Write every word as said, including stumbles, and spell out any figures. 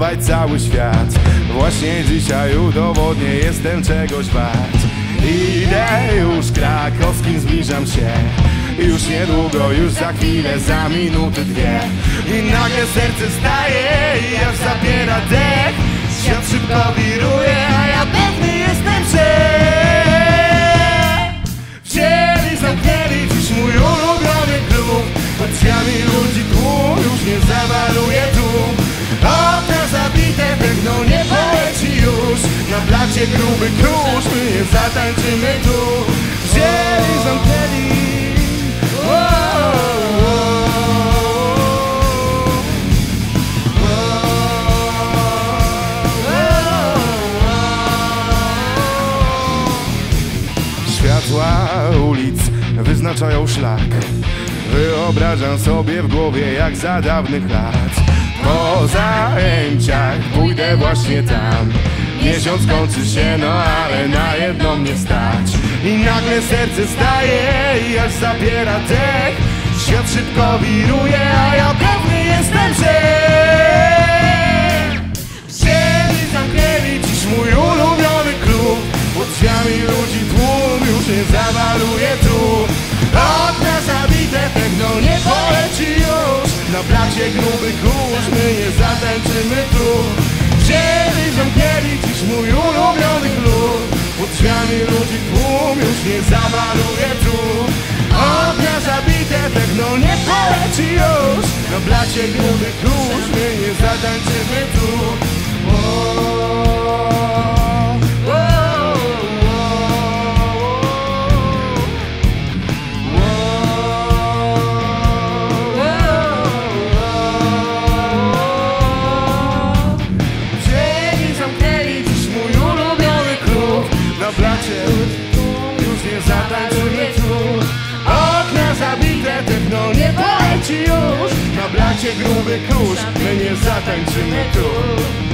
opanować cały świat. Właśnie dzisiaj udowodnię, jestem czegoś wart. Idę już krakowskim, zbliżam się. Już niedługo, już za chwilę, za minuty dwie. I nagle serce staje i aż zabiera dech. Świat szybko wiruje, a ja pewny jestem, że wzięli, zamknęli dziś mój ulubiony klub. Pod drzwiami ludzi tłum, już nie zamaluje tu. Okna zabite, pewno nie poleci już. Na blacie gruby kurz, my nie zatańczymy tu. Wzięli, zamknęli. Światła ulic wyznaczają szlak. Wyobrażam sobie w głowie jak za dawnych lat. Po zajęciach pójdę właśnie tam. Miesiąc kończy się, no ale na jedno mnie stać. I nagle serce staje i aż zabiera dech. Świat szybko wiruje, a ja pewny jestem, że wzięli, zamknęli dziś mój ulubiony klub. Pod drzwiami ludzi tłum, już nie zamaluje tu. Okna zabite, pewno nie poleci już. Na blacie gruby kurz, my nie zatańczymy tu. Wzięli, zamknęli dziś mój ulubiony klub. Pod drzwiami ludzi tłum, już nie zamaluje tu. Okna zabite, pewno nie poleci już. Na blacie gruby kurz, my nie zatańczymy tu. Już nie zatańczymy tu. Okna zabite, pewno nie poleci już. Na blacie gruby kurz, my nie zatańczymy tu.